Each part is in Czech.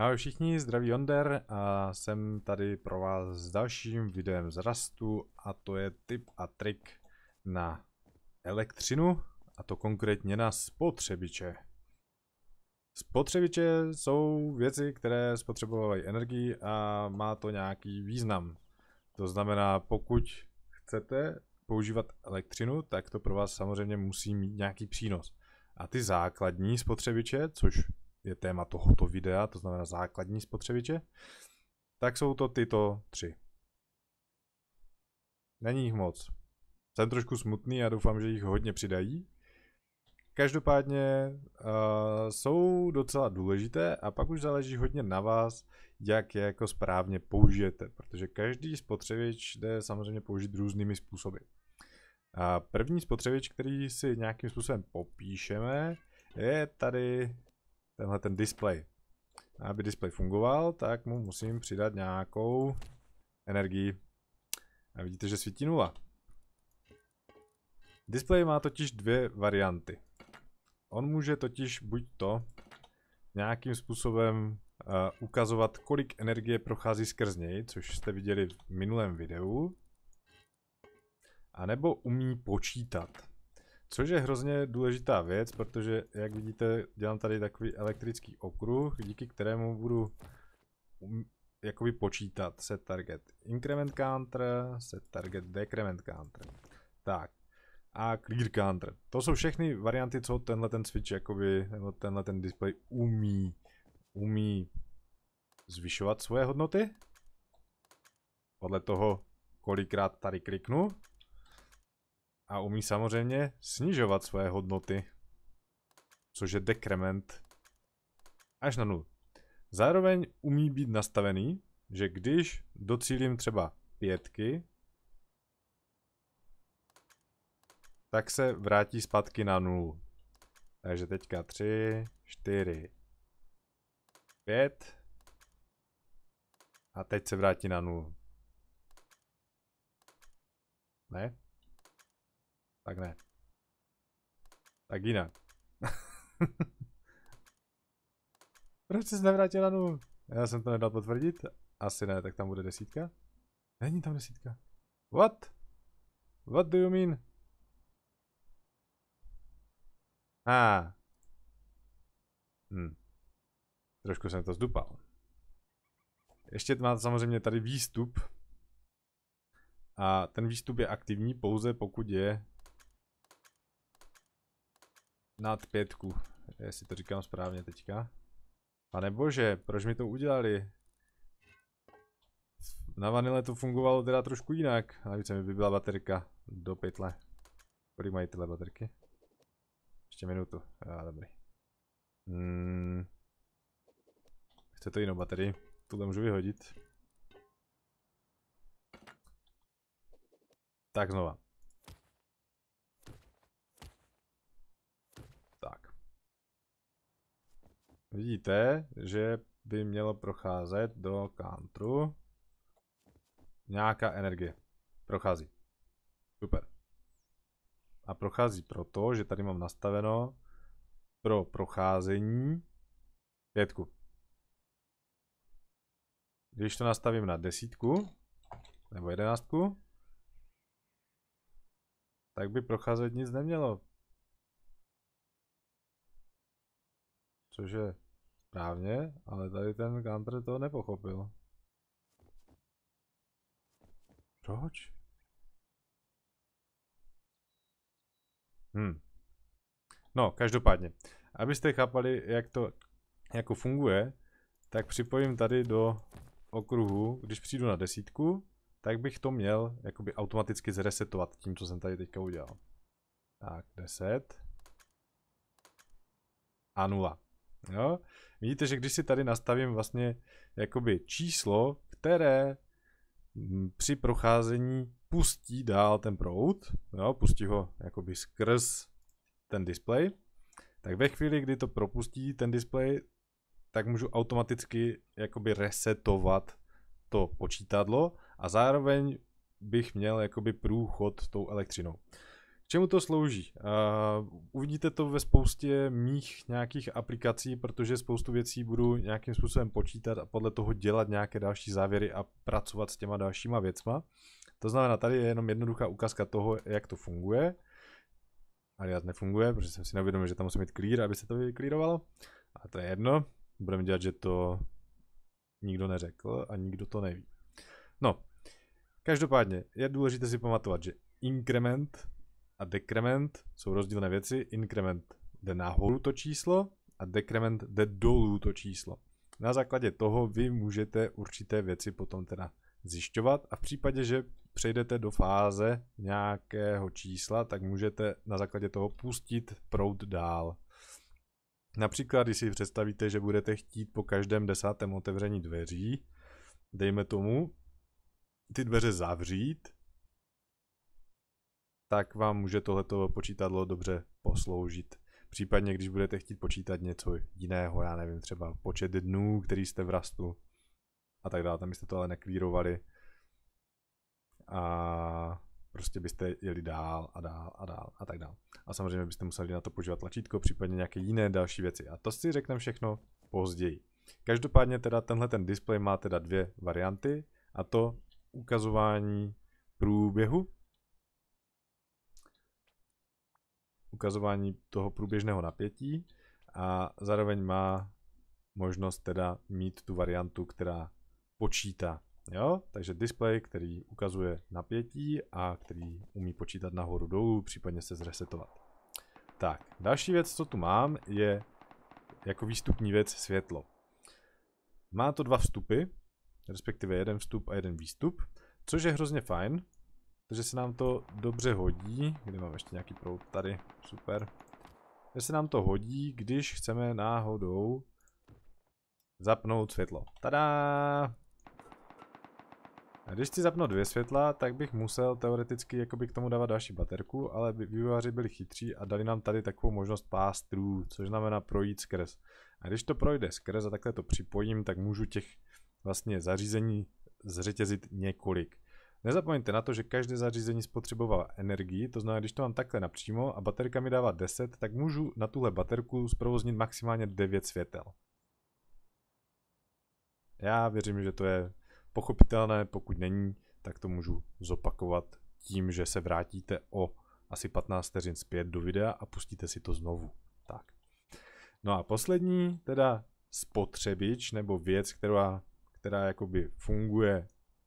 Ahoj všichni, zdraví Yonder a jsem tady pro vás s dalším videem z Rustu a to je tip a trik na elektřinu a to konkrétně na spotřebiče. Spotřebiče jsou věci, které spotřebovávají energii a má to nějaký význam. To znamená, pokud chcete používat elektřinu, tak to pro vás samozřejmě musí mít nějaký přínos. A ty základní spotřebiče, což je téma tohoto videa, to znamená základní spotřebiče, tak jsou to tyto tři. Není jich moc. Jsem trošku smutný a doufám, že jich hodně přidají. Každopádně jsou docela důležité a pak už záleží hodně na vás, jak je jako správně použijete, protože každý spotřebič jde samozřejmě použít různými způsoby. První spotřebič, který si nějakým způsobem popíšeme, je tady tenhle ten display. Aby display fungoval, tak mu musím přidat nějakou energii. A vidíte, že svítí 0. Display má totiž dvě varianty. On může totiž buď to nějakým způsobem ukazovat, kolik energie prochází skrz něj, což jste viděli v minulém videu, anebo umí počítat. Což je hrozně důležitá věc, protože, jak vidíte, dělám tady takový elektrický okruh, díky kterému budu jakoby počítat set target increment counter, set target decrement counter. Tak. A clear counter. To jsou všechny varianty, co tenhle ten switch, jakoby, nebo tenhle ten display umí zvyšovat svoje hodnoty. Podle toho, kolikrát tady kliknu. A umí samozřejmě snižovat svoje hodnoty, což je decrement až na 0. Zároveň umí být nastavený, že když docílím třeba 5, tak se vrátí zpátky na 0. Takže teďka 3, 4, 5 a teď se vrátí na 0. Ne? Tak ne. Tak jinak. Proč jsi se nevrátil na 0? Já jsem to nedal potvrdit. Asi ne, tak tam bude 10. Není tam 10. What? What do you mean? Trošku jsem to zdupal. Ještě má samozřejmě tady výstup. A ten výstup je aktivní pouze pokud je nad 5. Jestli to říkám správně teďka. Pane bože, proč mi to udělali? Na vanile to fungovalo teda trošku jinak. Navíc mi vybila baterka do pytle. Kolik mají tyhle baterky? Ještě minutu. Já, dobrý. Chce to jinou baterii. Tuhle můžu vyhodit. Tak znova. Tak. Vidíte, že by mělo procházet do counteru nějaká energie. Prochází. Super. A prochází proto, že tady mám nastaveno pro procházení 5. Když to nastavím na 10 nebo 11, tak by procházet nic nemělo. Což je správně, ale tady ten counter to nepochopil. Proč? No, každopádně. Abyste chápali, jak to jako funguje, tak připojím tady do okruhu, když přijdu na 10, tak bych to měl jakoby automaticky zresetovat tím, co jsem tady teďka udělal. Tak, 10 a 0. Jo? Vidíte, že když si tady nastavím vlastně jakoby číslo, které při procházení pustí dál ten proud, jo? Pustí ho jakoby skrz ten display, tak ve chvíli, kdy to propustí ten display, tak můžu automaticky jakoby resetovat to počítadlo a zároveň bych měl jakoby průchod tou elektřinou. Čemu to slouží? Uvidíte to ve spoustě mých nějakých aplikací, protože spoustu věcí budu nějakým způsobem počítat a podle toho dělat nějaké další závěry a pracovat s těma dalšíma věcma. To znamená, tady je jenom jednoduchá ukázka toho, jak to funguje. Alias nefunguje, protože jsem si neuvědomil, že tam musím mít clear, aby se to vyklírovalo. A to je jedno. Budeme dělat, že to nikdo neřekl a nikdo to neví. No, každopádně je důležité si pamatovat, že increment a decrement jsou rozdílné věci. Increment jde nahoru to číslo a decrement jde dolů to číslo. Na základě toho vy můžete určité věci potom teda zjišťovat a v případě, že přejdete do fáze nějakého čísla, tak můžete na základě toho pustit proud dál. Například, když si představíte, že budete chtít po každém 10. otevření dveří, dejme tomu, ty dveře zavřít, tak vám může tohleto počítadlo dobře posloužit. Případně, když budete chtít počítat něco jiného, já nevím, třeba počet dnů, který jste v rastu a tak dále, tam byste to ale neklírovali a prostě byste jeli dál a dál a dál a tak dále. A samozřejmě byste museli na to používat tlačítko, případně nějaké jiné další věci. A to si řekneme všechno později. Každopádně teda tenhle ten displej má teda dvě varianty, a to ukazování průběhu, ukazování toho průběžného napětí a zároveň má možnost teda mít tu variantu, která počítá. Jo? Takže displej, který ukazuje napětí a který umí počítat nahoru dolů, případně se zresetovat. Tak, další věc, co tu mám, je jako výstupní věc světlo. Má to dva vstupy, respektive jeden vstup a jeden výstup, což je hrozně fajn, protože se nám to dobře hodí. Kde mám ještě nějaký proud? Tady, super. Že se nám to hodí, když chceme náhodou zapnout světlo. Tada! A když chci zapnout dvě světla, tak bych musel teoreticky jakoby k tomu dávat další baterku, ale vývojáři byli chytří a dali nám tady takovou možnost pass through, což znamená projít skrz. A když to projde skrz a takhle to připojím, tak můžu těch vlastně zařízení zřetězit několik. Nezapomeňte na to, že každé zařízení spotřebovalo energii, to znamená, když to mám takhle napřímo a baterka mi dává 10, tak můžu na tuhle baterku zprovoznit maximálně 9 světel. Já věřím, že to je pochopitelné, pokud není, tak to můžu zopakovat tím, že se vrátíte o asi 15 vteřin zpět do videa a pustíte si to znovu. Tak. No a poslední, teda spotřebič, nebo věc, která jakoby funguje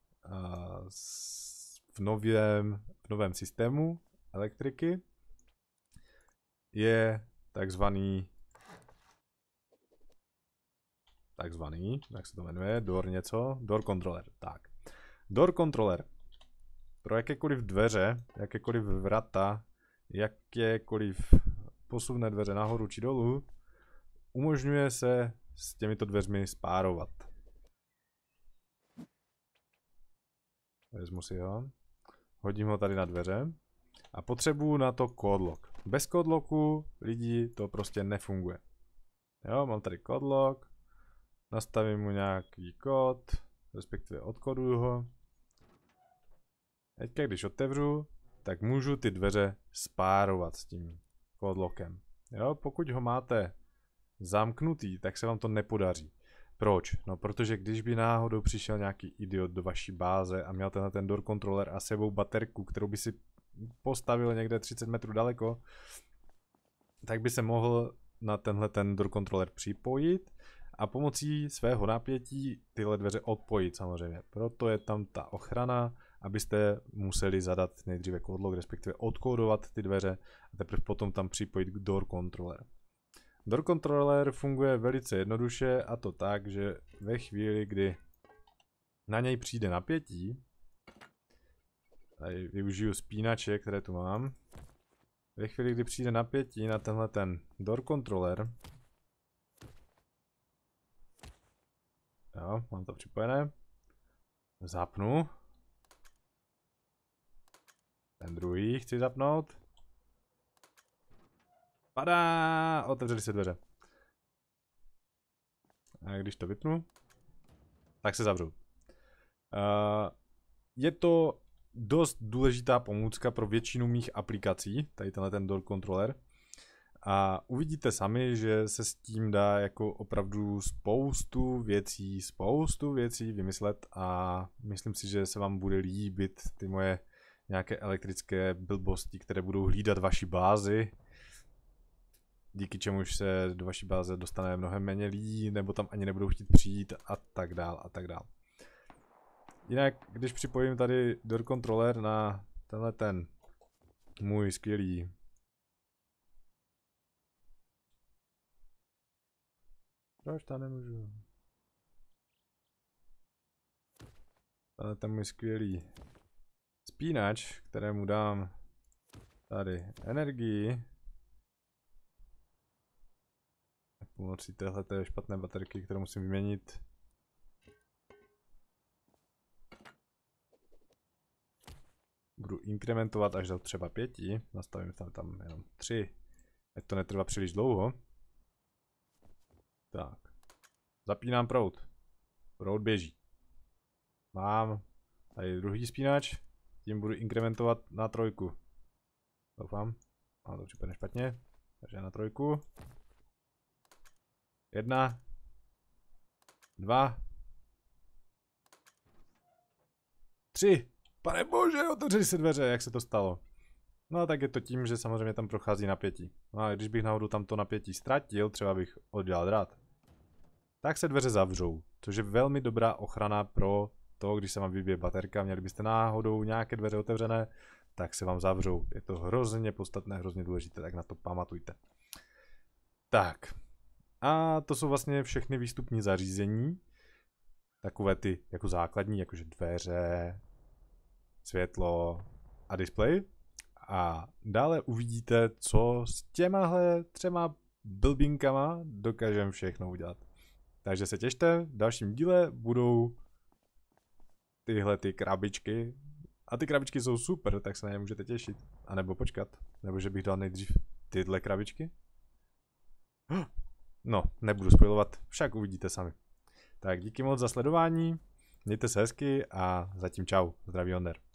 v novém systému elektriky, je takzvaný, jak se to jmenuje, door controller. Tak. Door controller. Pro jakékoliv dveře, jakékoliv vrata, jakékoliv posuvné dveře nahoru či dolů, umožňuje se s těmito dveřmi spárovat. Vezmu si ho. Hodím ho tady na dveře. A potřebuju na to code lock. Bez code locku lidi to prostě nefunguje. Jo, mám tady code lock. Nastavím mu nějaký kód, respektive odkoduju ho. Teďka, když otevřu, tak můžu ty dveře spárovat s tím code lockem. Jo, pokud ho máte zamknutý, tak se vám to nepodaří. Proč? No, protože když by náhodou přišel nějaký idiot do vaší báze a měl ten door controller a sebou baterku, kterou by si postavil někde 30 metrů daleko, tak by se mohl na tenhle ten door controller připojit a pomocí svého napětí tyhle dveře odpojit samozřejmě. Proto je tam ta ochrana, abyste museli zadat nejdříve code lock, respektive odkódovat ty dveře a teprve potom tam připojit door controller. Door controller funguje velice jednoduše, a to tak, že ve chvíli, kdy na něj přijde napětí, tady využiju spínače, které tu mám, ve chvíli, kdy přijde napětí na tenhle ten door controller, jo, mám to připojené, zapnu, ten druhý chci zapnout, padá, otevřeli se dveře. A když to vypnu, tak se zavřu. Je to dost důležitá pomůcka pro většinu mých aplikací, tady tenhle ten door controller. A uvidíte sami, že se s tím dá jako opravdu spoustu věcí vymyslet a myslím si, že se vám bude líbit ty moje nějaké elektrické blbosti, které budou hlídat vaši bázi, díky čemuž se do vaší báze dostane mnohem méně lidí, nebo tam ani nebudou chtít přijít a tak dál a tak dál. Jinak, když připojím tady door controller na tenhle ten můj skvělý proč tam nemůžu? Tenhle ten můj skvělý spínač, kterému dám tady energii. Pomocí téhleté špatné baterky, kterou musím vyměnit. Budu inkrementovat až do třeba 5. Nastavím tam jenom 3. Ať to netrvá příliš dlouho. Tak. Zapínám proud. Proud běží. Mám tady druhý spínač. Tím budu inkrementovat na 3. Doufám. Mám to připadne špatně. Takže na 3. 1. 2. 3. Pane bože, otevřeli se dveře, jak se to stalo. No tak je to tím, že samozřejmě tam prochází napětí. No a když bych náhodou tamto napětí ztratil, třeba bych oddělal drát, tak se dveře zavřou, což je velmi dobrá ochrana pro to, když se vám vybije baterka, měli byste náhodou nějaké dveře otevřené, tak se vám zavřou. Je to hrozně podstatné, hrozně důležité, tak na to pamatujte. Tak. A to jsou vlastně všechny výstupní zařízení. Takové ty jako základní, jakože dveře, světlo a displej. A dále uvidíte, co s těmahle 3 blbinkama dokážeme všechno udělat. Takže se těšte, v dalším díle budou tyhle ty krabičky. A ty krabičky jsou super, tak se na ně můžete těšit. A nebo počkat, nebo že bych dal nejdřív tyhle krabičky. No, nebudu spoilovat, však uvidíte sami. Tak díky moc za sledování, mějte se hezky a zatím čau, zdraví Onder.